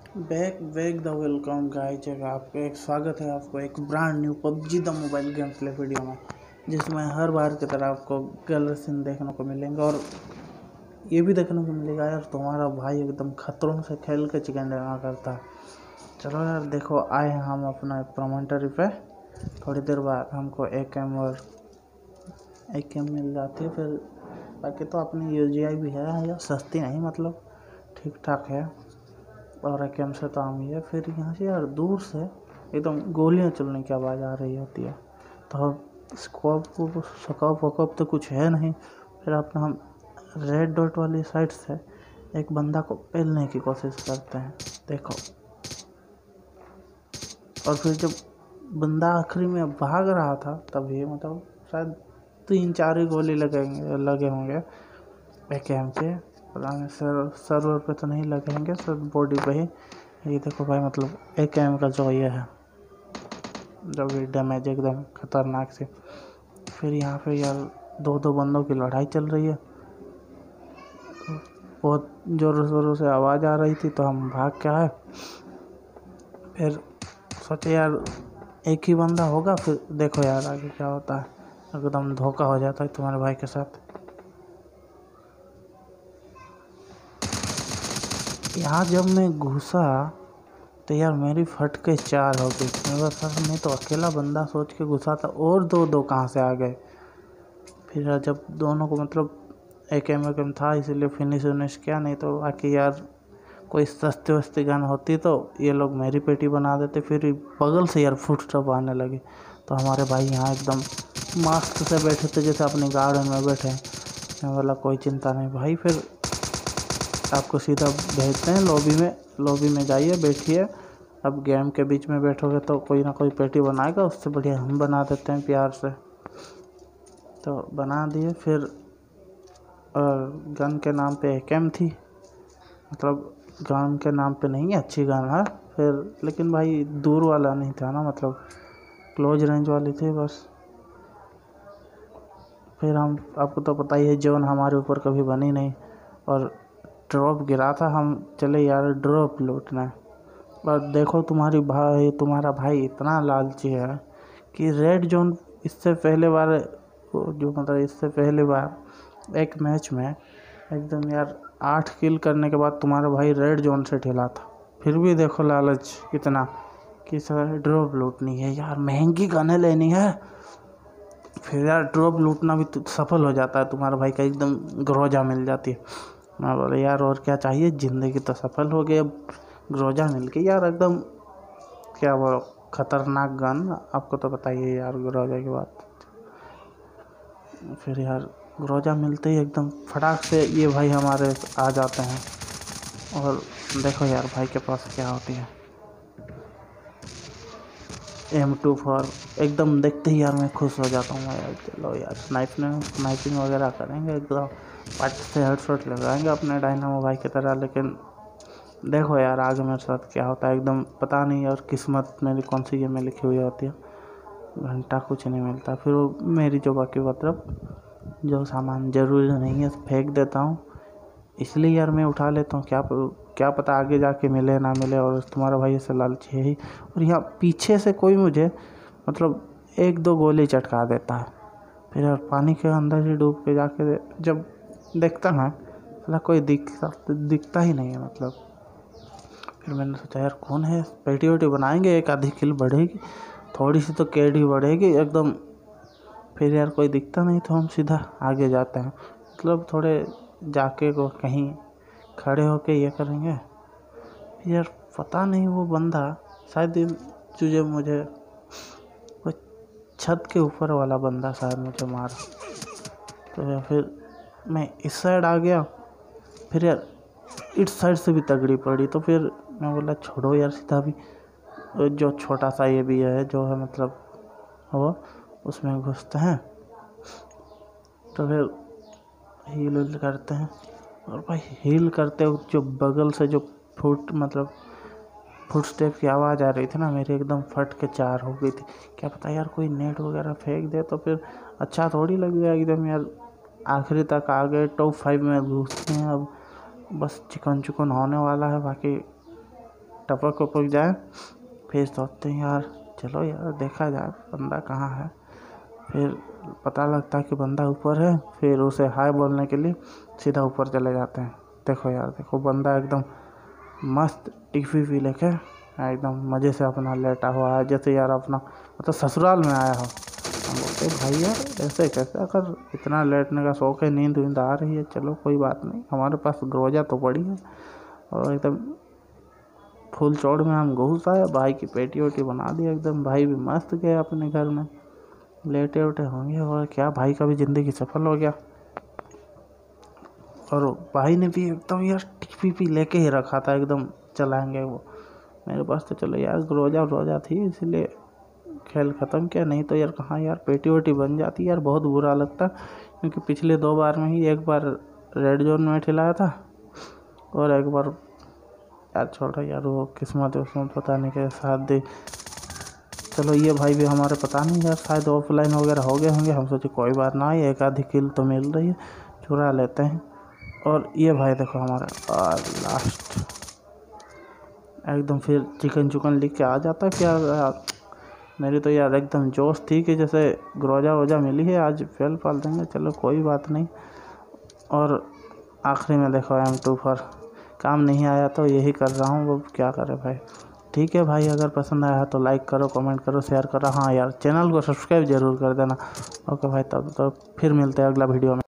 Back back the welcome guys. आपका एक स्वागत है आपको एक brand new PUBG the mobile game play video में, जिसमें हर बार की तरह आपको कलर सीन देखने को मिलेंगे और ये भी देखने को मिलेगा यार तुम्हारा भाई एकदम खतरों से खेल के चिकन डिनर करता है। चलो यार देखो, आए हैं हम अपना प्रोमेंटरी पे। थोड़ी देर बाद हमको एक एम और एक एम मिल जाती है। फिर बाकी तो अपनी यूजीआई भी है यार, सस्ती नहीं मतलब ठीक ठाक है। और एकेम से तो आम ही है। फिर यहाँ से यार दूर से एकदम गोलियां चलने की आवाज़ आ रही होती है, तो अब स्कोप वकोप तो कुछ है नहीं। फिर अपना हम रेड डॉट वाली साइड से एक बंदा को पेलने की कोशिश करते हैं, देखो। और फिर जब बंदा आखिरी में भाग रहा था तभी मतलब शायद 3-4 ही गोली लगे होंगे एकेएम के। पता नहीं सर्वर पे तो नहीं लगे होंगे, सिर्फ बॉडी पे ही। ये देखो भाई, मतलब एकेएम का जो ये है, जब ये डैमेज एकदम खतरनाक से। फिर यहाँ पे यार दो बंदों की लड़ाई चल रही है, बहुत ज़ोरों शोरों से आवाज़ आ रही थी, तो हम भाग के आए। फिर सोचे यार एक ही बंदा होगा, फिर देखो यार आगे क्या होता है। एकदम धोखा हो जाता है तुम्हारे भाई के साथ। यहाँ जब मैं घुसा तो यार मेरी फट के 4 हो गई। मैं तो अकेला बंदा सोच के घुसा था, और दो कहाँ से आ गए। फिर यार जब दोनों को मतलब एक एम था, इसीलिए फिनिश किया। नहीं तो बाकी यार कोई सस्ती वस्ती गन होती तो ये लोग मेरी पेटी बना देते। फिर बगल से यार फुटस्टेप आने लगे, तो हमारे भाई यहाँ एकदम मस्त से बैठे थे, जैसे अपनी गार्डन में बैठे। मैं बोला कोई चिंता नहीं भाई, फिर आपको सीधा भेजते हैं लॉबी में जाइए, बैठिए। अब गेम के बीच में बैठोगे तो कोई ना कोई पेटी बनाएगा, उससे बढ़िया हम बना देते हैं प्यार से। तो बना दिए। फिर गन के नाम पे एकेएम थी, मतलब गन के नाम पे नहीं, अच्छी गन है। फिर लेकिन भाई दूर वाला नहीं था ना, मतलब क्लोज रेंज वाली थी बस। फिर हम, आपको तो पता ही है, जोन हमारे ऊपर कभी बनी नहीं। और ड्रॉप गिरा था, हम चले यार ड्रॉप लूटना। और देखो तुम्हारा भाई इतना लालची है कि रेड जोन इससे पहले बार इससे पहले बार एक मैच में एकदम यार 8 किल करने के बाद तुम्हारा भाई रेड जोन से ठेला था। फिर भी देखो लालच इतना कि सर ड्रॉप लूटनी है यार, महंगी गनें लेनी है। फिर यार ड्रॉप लूटना भी तो सफल हो जाता है, तुम्हारा भाई का एकदम ग्रोजा मिल जाती है। मैं बोले यार और क्या चाहिए, ज़िंदगी तो सफल हो गई। अब ग्रोजा मिल गई यार, एकदम क्या वो खतरनाक गन, आपको तो बताइए यार ग्रोजा की बात। फिर यार ग्रोजा मिलते ही एकदम फटाक से ये भाई हमारे आ जाते हैं। और देखो यार भाई के पास क्या होती है, M24। एकदम देखते ही यार मैं खुश हो जाता हूँ यार, चलो यार स्नाइपिंग वगैरह करेंगे, एकदम पट से हेडशॉट लगाएंगे अपने डायनामो भाई की तरह। लेकिन देखो यार आगे मेरे साथ क्या होता है, एकदम पता नहीं। और किस्मत मेरी कौन सी गेम में लिखी हुई होती है, घंटा कुछ नहीं मिलता। फिर वो मेरी जो बाकी मतलब जो सामान ज़रूरी नहीं है फेंक देता हूँ, इसलिए यार मैं उठा लेता हूँ। क्या पता आगे जाके मिले ना मिले। और तुम्हारा भाई ऐसे लालची है ही। और यहाँ पीछे से कोई मुझे मतलब 1-2 गोली चटका देता है। फिर यार पानी के अंदर ही डूब के जाके जब देखता ना, मतलब कोई दिखता ही नहीं है मतलब। फिर मैंने सोचा यार कौन है, पेटी वेटी बनाएंगे, एक आधी किल बढ़ेगी, थोड़ी सी तो केडी बढ़ेगी एकदम। फिर यार कोई दिखता नहीं, तो हम सीधा आगे जाते हैं, मतलब थोड़े जाके को कहीं खड़े होके ये करेंगे। फिर यार पता नहीं वो बंदा शायद मुझे वो छत के ऊपर वाला बंदा शायद मुझे मारा। तो यार फिर मैं इस साइड आ गया। फिर यार इस साइड से भी तगड़ी पड़ी, तो फिर मैं बोला छोड़ो यार, सीधा भी जो छोटा सा ये भी है जो है मतलब वो उसमें घुसते हैं। तो फिर हील करते हैं। और भाई हील करते वक्त जो बगल से जो फुट स्टेप की आवाज़ आ रही थी ना, मेरी एकदम फट के 4 हो गई थी। क्या पता यार कोई नेट वगैरह फेंक दे तो फिर अच्छा थोड़ी लगेगा एकदम यार। आखिरी तक आ गए, टॉप 5 में घुसते हैं। अब बस चिकन होने वाला है, बाकी टपक वपक जाए, फिर सोचते हैं यार चलो यार देखा जाए बंदा कहाँ है। फिर पता लगता है कि बंदा ऊपर है, फिर उसे हाय बोलने के लिए सीधा ऊपर चले जाते हैं। देखो यार, देखो बंदा एकदम मस्त टिफी भी लेके एकदम मज़े से अपना लेटा हुआ है, जैसे यार अपना मतलब ससुराल में आया हो। हम बोलते भाई यार ऐसे कैसे, अगर इतना लेटने का शौक है, नींद वींद आ रही है, चलो कोई बात नहीं, हमारे पास ग्रोजा तो पड़ी है। और एकदम फुल चौड़ में हम घुस आए, भाई की पेटी वेटी बना दी एकदम। भाई भी मस्त गए अपने घर में, लेटे उटे होंगे और क्या, भाई का भी ज़िंदगी सफल हो गया। और भाई ने भी एकदम यार टीपी लेके ही रखा था, एकदम चलाएंगे वो। मेरे पास तो चलो यार रोजा थी इसलिए खेल ख़त्म किया, नहीं तो यार कहाँ यार पेटी वेटी बन जाती यार, बहुत बुरा लगता। क्योंकि पिछले 2 बार में ही, एक बार रेड जोन में खिलाया था और एक बार यार छोड़ो यार, वो किस्मत उसमें पता नहीं के साथ दे। चलो ये भाई भी हमारे पता नहीं यार शायद ऑफलाइन वगैरह हो गए होंगे, हम सोचे कोई बात ना, एक आधी किल तो मिल रही है, चुरा लेते हैं। और ये भाई देखो हमारा लास्ट एकदम फिर चिकन लिख के आ जाता है। क्या यार मेरी तो यार एकदम जोश थी कि जैसे ग्रोजा वोजा मिली है, आज फेल पाल देंगे, चलो कोई बात नहीं। और आखिरी में देखो M24 काम नहीं आया तो यही कर रहा हूँ, वो क्या करे भाई। ठीक है भाई, अगर पसंद आया तो लाइक करो, कमेंट करो, शेयर करो। हाँ यार चैनल को सब्सक्राइब जरूर कर देना। ओके भाई, तब तो फिर मिलते हैं अगला वीडियो में।